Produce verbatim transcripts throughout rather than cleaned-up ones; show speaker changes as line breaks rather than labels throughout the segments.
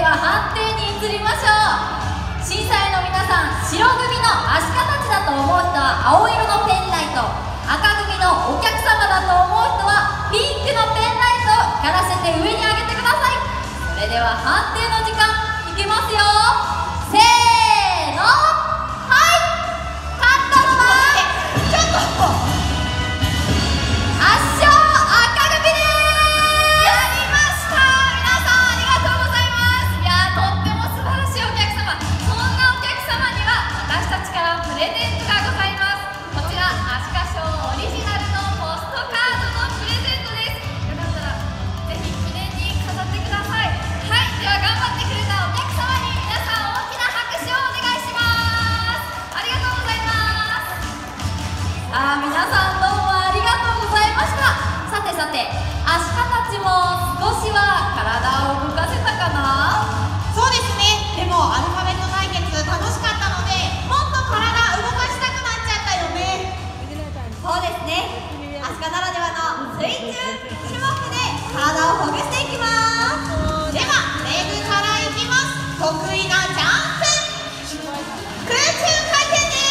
は判定に移りましょう。審査員の皆さん、白組のアシカたちだと思う人は青色のペンライト、赤組のお客様だと思う人はピンクのペンライトを光らせて上に上げてください。それでは判定の時間いきますよ。せーの、はい、勝ったのはちょっと圧勝赤組です。やりました。皆さんありがとうございます。いやー、とっても素晴らしいお客様。そんなお客様には私たちからプレゼントがございます。こちらアシカショーオリジナルのポストカードのプレゼントです。よかったらぜひ記念に飾ってください。はい、では頑張ってくれたお客様に皆さん大きな拍手をお願いします。ありがとうございます。あー、皆さんどうもありがとうございました。さてさて、アシカたちも少しは体を動かせたかな？
そうですね。でもアルファベット対決楽しかったので、もっと体動かしたくなっちゃったよね。
そうですね。アシカならではの水中種目で体をほぐしていきます。
ではレグからいきます。得意なジャンプ、空中回転です。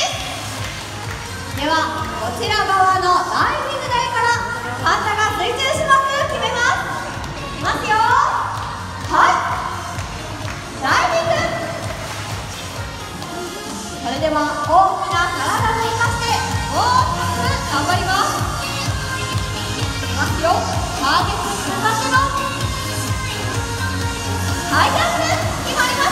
ではこちら側のダイビング台からパンダが水中種目決めます。いきますよ。はい、ダイビング。それでは大きな体を生かして大きく頑張ります。いきますよ。ターゲットに向かってのハイジャンプ決まりました。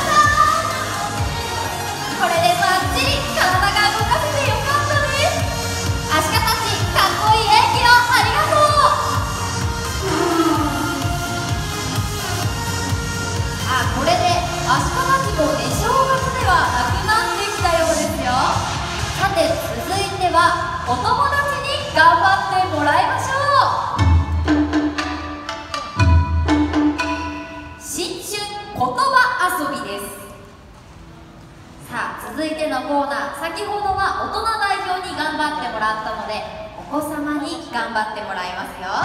これでバッチリ体が動かせてよかったです。アシカたちかっこいい演技をありがとう。あ、これでアシカたちも絵正月ではなくなってきたようですよ。さて続いてはお友達に頑張ってもらいましょう。新春言葉遊びです。さあ続いてのコーナー、先ほどは大人代表に頑張ってもらったのでお子様に頑張ってもらいますよ。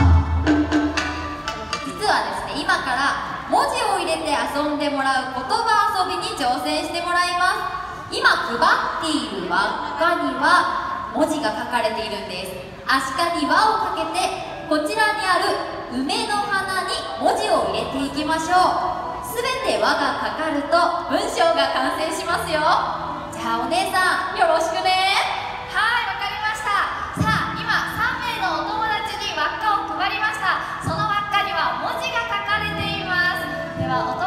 実はですね、今から文字を入れて遊んでもらう言葉遊びに挑戦してもらいます。今配っている輪っかには文字が書かれているんです。アシカに輪をかけてこちらにある梅の花に文字を入れていきましょう。すべて輪がかかると文章が完成しますよ。じゃあお姉さんよろしくね。
はい、わかりました。さあ今さんめいのお友達に輪っかを配りました。その輪っかには文字が書かれています。ではお